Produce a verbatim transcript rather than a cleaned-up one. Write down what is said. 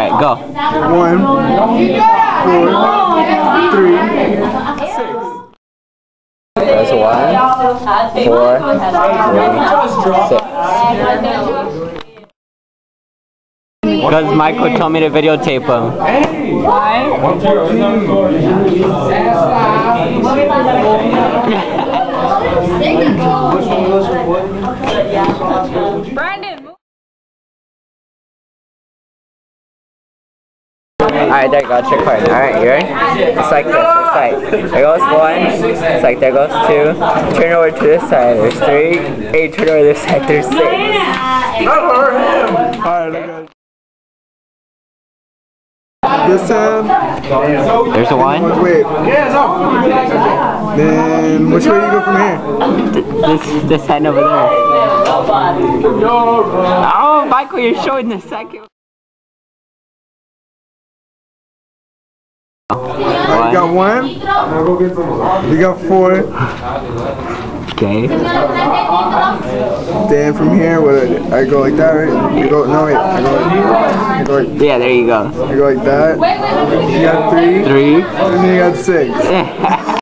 Alright, go. One, four, three, six. That's one, four, three, six. Because Michael told me to videotape him. Why? Brandon. Alright, there you go, trick card. Alright, you ready? It's like this, it's like, there goes one, it's like there goes two, turn over to this side, there's three, hey, turn over to this side, there's six. Alright, look at this time. There's a one. Wait. Then which way do you go from here? This, this hand over there. Oh, Michael, you're showing the second. We got one. We got four. Okay. Then from here, what I go like that, right? You go no wait. I go like, I go like Yeah, there you go. I go like that. You got three. Three. And then you got six.